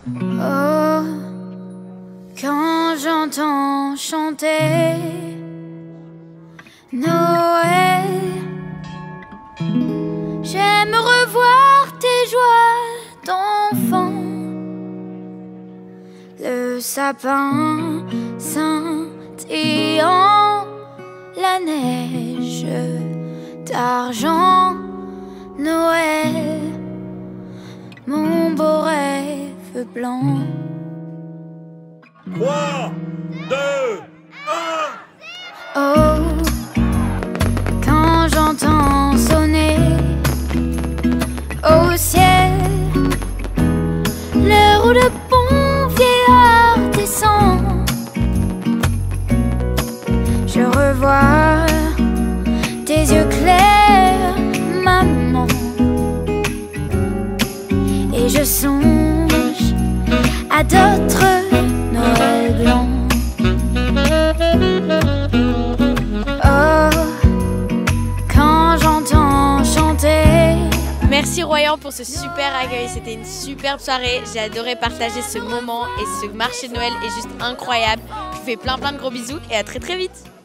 Oh, quand j'entends chanter Noël, j'aime revoir tes joies d'enfant. Le sapin scintillant, la neige d'argent, Noël, mon beau rêve blanc. 3, 2, 1. Oh, quand j'entends sonner au ciel l'heure où le bon vieillard descend, je revois tes yeux clairs, maman, et je songe à d'autres Noël blancs. Oh, quand j'entends chanter. Merci Royan pour ce super accueil, c'était une superbe soirée, j'ai adoré partager ce moment et ce marché de Noël est juste incroyable. Je vous fais plein de gros bisous et à très vite.